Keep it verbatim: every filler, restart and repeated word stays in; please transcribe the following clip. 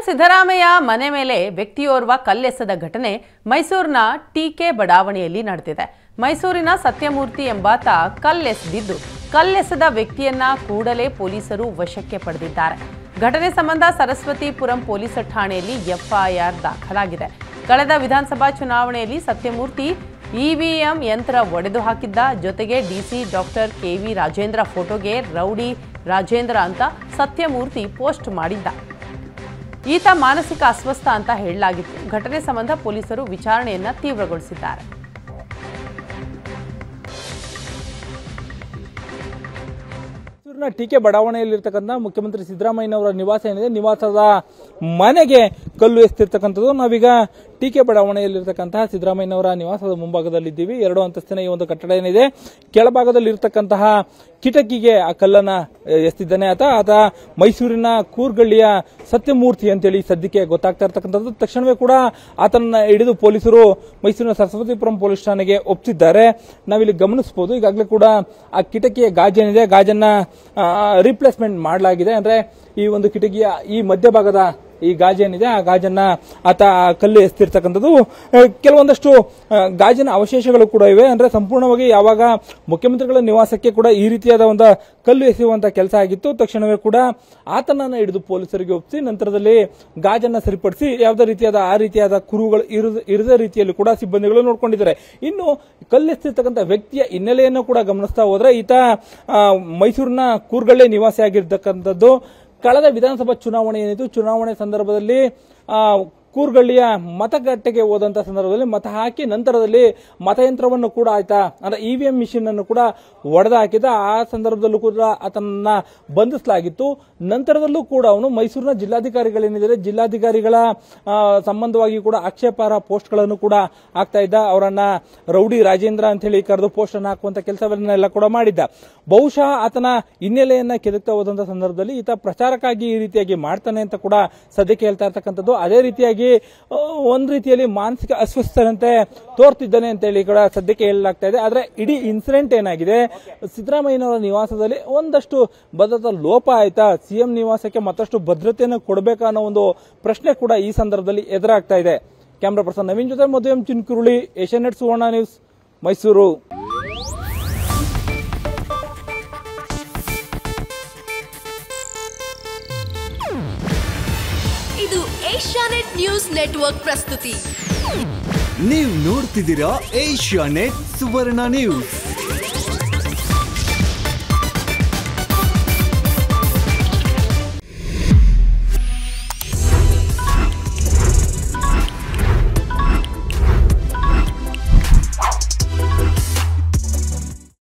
ಸಿದ್ದರಾಮಯ್ಯ ಮನೆ ಮೇಲೆ ವ್ಯಕ್ತಿಯೋರ್ವ ಕಲ್ಲೆಸೆದ ಘಟನೆ ಮೈಸೂರಿನ ಟಿಕೆ ಬಡಾವಣೆಯಲ್ಲಿ ನಡೆದಿದೆ. ಮೈಸೂರಿನ ಸತ್ಯಮೂರ್ತಿ ಎಂಬಾತ ಕಲ್ಲೆಸೆದಿದ್ದು ಕಲ್ಲೆಸೆದ ವ್ಯಕ್ತಿಯನ್ನ ಕೂಡಲೇ ಪೊಲೀಸರು ವಶಕ್ಕೆ ಪಡೆದಿದ್ದಾರೆ. ಘಟನೆ ಸಂಬಂಧ ಸರಸ್ವತಿಪುರಂ ಪೊಲೀಸ್ ಠಾಣೆಯಲ್ಲಿ ಎಫ್ಐಆರ್ ದಾಖಲಾಗಿದೆ. ಕಳೆದ ವಿಧಾನಸಭಾ ಚುನಾವಣೆಯಲ್ಲಿ ಸತ್ಯಮೂರ್ತಿ ಇವಿಎಂ ಯಂತ್ರ ಒಡೆದು ಹಾಕಿದ್ದ. ಜೊತೆಗೆ ಡಿಸಿ ಡಾಕ್ಟರ್ ಕೆವಿ ರಾಜೇಂದ್ರ ಫೋಟೋಗೆ ರೌಡಿ ರಾಜೇಂದ್ರ ಅಂತ ಸತ್ಯಮೂರ್ತಿ ಪೋಸ್ಟ್ ಮಾಡಿದ್ದ. ಈತ ಮಾನಸಿಕ ಅಸ್ವಸ್ಥ ಅಂತ ಹೇಳಲಾಗಿತ್ತು. ಘಟನೆ ಸಂಬಂಧ ಪೊಲೀಸರು ವಿಚಾರಣೆಯನ್ನ ತೀವ್ರಗೊಳಿಸಿದ್ದಾರೆ. ಟಿಕೆ ಬಡಾವಣೆಯಲ್ಲಿರ್ತಕ್ಕಂಥ ಮುಖ್ಯಮಂತ್ರಿ ಸಿದ್ದರಾಮಯ್ಯನವರ ನಿವಾಸ ಏನಿದೆ, ನಿವಾಸದ ಮನೆಗೆ ಕಲ್ಲು ಎಸೆತಿರ್ತಕ್ಕಂಥದ್ದು. ನಾವೀಗ ಟಿಕೆ ಬಡಾವಣೆಯಲ್ಲಿರ್ತಕ್ಕಂತಹ ಸಿದ್ದರಾಮಯ್ಯನವರ ನಿವಾಸದ ಮುಂಭಾಗದಲ್ಲಿದ್ದೀವಿ. ಎರಡು ಅಂತಸ್ತಿನ ಈ ಒಂದು ಕಟ್ಟಡ ಏನಿದೆ, ಕೆಳಭಾಗದಲ್ಲಿರ್ತಕ್ಕಂತಹ ಕಿಟಕಿಗೆ ಆ ಕಲ್ಲನ್ನ ಎಸೆದಿದ್ದಾನೆ ಆತ ಆತ ಮೈಸೂರಿನ ಕೂರ್ಗಳ್ಳಿಯ ಸತ್ಯಮೂರ್ತಿ ಅಂತೇಳಿ ಸದ್ಯಕ್ಕೆ ಗೊತ್ತಾಗ್ತಾ ಇರ್ತಕ್ಕಂಥದ್ದು. ತಕ್ಷಣವೇ ಕೂಡ ಆತನನ್ನ ಹಿಡಿದು ಪೊಲೀಸರು ಮೈಸೂರಿನ ಸರಸ್ವತಿಪುರಂ ಪೊಲೀಸ್ ಠಾಣೆಗೆ ಒಪ್ಪಿಸಿದ್ದಾರೆ. ನಾವಿಲ್ಲಿ ಗಮನಿಸಬಹುದು, ಈಗಾಗಲೇ ಕೂಡ ಆ ಕಿಟಕಿಯ ಗಾಜೇನಿದೆ, ಗಾಜನ್ನ ರಿಪ್ಲೇಸ್ಮೆಂಟ್ ಮಾಡಲಾಗಿದೆ. ಅಂದ್ರೆ ಈ ಒಂದು ಕಿಟಕಿಯ ಈ ಮಧ್ಯಭಾಗದ ಈ ಗಾಜೇನಿದೆ, ಆ ಗಾಜನ್ನ ಆತ ಕಲ್ಲು ಎಸೆತಿರ್ತಕ್ಕಂಥದ್ದು. ಕೆಲವೊಂದಷ್ಟು ಗಾಜಿನ ಅವಶೇಷಗಳು ಕೂಡ ಇವೆ. ಅಂದ್ರೆ ಸಂಪೂರ್ಣವಾಗಿ ಯಾವಾಗ ಮುಖ್ಯಮಂತ್ರಿಗಳ ನಿವಾಸಕ್ಕೆ ಕೂಡ ಈ ರೀತಿಯಾದ ಒಂದು ಕಲ್ಲು ಎಸೆಯುವಂತಹ ಕೆಲಸ ಆಗಿತ್ತು, ತಕ್ಷಣವೇ ಕೂಡ ಆತನನ್ನ ಹಿಡಿದು ಪೊಲೀಸರಿಗೆ ಒಪ್ಪಿಸಿ ನಂತರದಲ್ಲಿ ಗಾಜನ್ನ ಸರಿಪಡಿಸಿ ಯಾವುದೇ ರೀತಿಯಾದ ಆ ರೀತಿಯಾದ ಕುರುಗಳು ಇರದ ರೀತಿಯಲ್ಲಿ ಕೂಡ ಸಿಬ್ಬಂದಿಗಳು ನೋಡ್ಕೊಂಡಿದ್ದಾರೆ. ಇನ್ನು ಕಲ್ಲೆಸೆತಿರ್ತಕ್ಕಂಥ ವ್ಯಕ್ತಿಯ ಹಿನ್ನೆಲೆಯನ್ನು ಕೂಡ ಗಮನಿಸ್ತಾ ಹೋದ್ರೆ, ಈತ ಮೈಸೂರಿನ ಕೂರ್ಗಳ್ಳಿ ನಿವಾಸಿಯಾಗಿರ್ತಕ್ಕಂಥದ್ದು. ಕಳೆದ ವಿಧಾನಸಭಾ ಚುನಾವಣೆ ಏನಿತ್ತು, ಚುನಾವಣೆ ಸಂದರ್ಭದಲ್ಲಿ ಆ ಕೂರ್ಗಳ್ಳಿಯ ಮತಗಟ್ಟೆಗೆ ಹೋದಂತ ಸಂದರ್ಭದಲ್ಲಿ ಮತ ಹಾಕಿ ನಂತರದಲ್ಲಿ ಮತಯಂತ್ರವನ್ನು ಕೂಡ ಆಯ್ತಾ ಅಂದ್ರೆ ಇವಿಎಂ ಮಿಷಿನ್ ಅನ್ನು ಕೂಡ ಒಡೆದು ಹಾಕಿದ. ಆ ಸಂದರ್ಭದಲ್ಲೂ ಕೂಡ ಆತನನ್ನ ಬಂಧಿಸಲಾಗಿತ್ತು. ನಂತರದಲ್ಲೂ ಕೂಡ ಅವನು ಮೈಸೂರಿನ ಜಿಲ್ಲಾಧಿಕಾರಿಗಳೇನಿದ್ದಾರೆ, ಜಿಲ್ಲಾಧಿಕಾರಿಗಳ ಸಂಬಂಧವಾಗಿ ಕೂಡ ಆಕ್ಷೇಪಾರ್ಹ ಪೋಸ್ಟ್ ಗಳನ್ನು ಕೂಡ ಹಾಕ್ತಾ ಇದ್ದ. ಅವರನ್ನ ರೌಡಿ ರಾಜೇಂದ್ರ ಅಂತ ಹೇಳಿ ಕರೆದು ಪೋಸ್ಟ್ ಅನ್ನು ಹಾಕುವಂತ ಕೆಲಸವನ್ನೆಲ್ಲ ಕೂಡ ಮಾಡಿದ್ದ. ಬಹುಶಃ ಆತನ ಹಿನ್ನೆಲೆಯನ್ನ ಕೆದಕ್ತಾ ಹೋದಂತ ಸಂದರ್ಭದಲ್ಲಿ ಈತ ಪ್ರಚಾರಕ್ಕಾಗಿ ಈ ರೀತಿಯಾಗಿ ಮಾಡ್ತಾನೆ ಅಂತ ಕೂಡ ಸದ್ಯಕ್ಕೆ ಹೇಳ್ತಾ ಇರ್ತಕ್ಕಂಥದ್ದು. ಅದೇ ರೀತಿಯಾಗಿ ಒಂದ್ ರೀತಿಯಲ್ಲಿ ಮಾನಸಿಕ ಅಸ್ವಸ್ಥನಂತೆ ತೋರ್ತಿದ್ದಾನೆ ಅಂತ ಹೇಳಿ ಕೂಡ ಸದ್ಯಕ್ಕೆ ಹೇಳಲಾಗ್ತಾ ಇದೆ. ಆದ್ರೆ ಇಡೀ ಇನ್ಸಿಡೆಂಟ್ ಏನಾಗಿದೆ, ಸಿದ್ದರಾಮಯ್ಯನವರ ನಿವಾಸದಲ್ಲಿ ಒಂದಷ್ಟು ಭದ್ರತಾ ಲೋಪ ಆಯ್ತಾ, ಸಿಎಂ ನಿವಾಸಕ್ಕೆ ಮತ್ತಷ್ಟು ಭದ್ರತೆಯನ್ನು ಕೊಡಬೇಕಾ ಅನ್ನೋ ಒಂದು ಪ್ರಶ್ನೆ ಕೂಡ ಈ ಸಂದರ್ಭದಲ್ಲಿ ಎದುರಾಗ್ತಾ ಇದೆ. ಕ್ಯಾಮರಾ ಪರ್ಸನ್ ನವೀನ್ ಜೊತೆ ಮಧು ಎಂ ಚಿನ್ಕುರುಳಿ, ಏಷ್ಯಾನೆಟ್ ಸುವರ್ಣ ನ್ಯೂಸ್, ಮೈಸೂರು. ಇದು ಏಷ್ಯಾನೆಟ್ ನ್ಯೂಸ್ ನೆಟ್ವರ್ಕ್ ಪ್ರಸ್ತುತಿ. ನೀವು ನೋಡ್ತಿದ್ದೀರಾ ಏಷ್ಯಾನೆಟ್ ಸುವರ್ಣ ನ್ಯೂಸ್.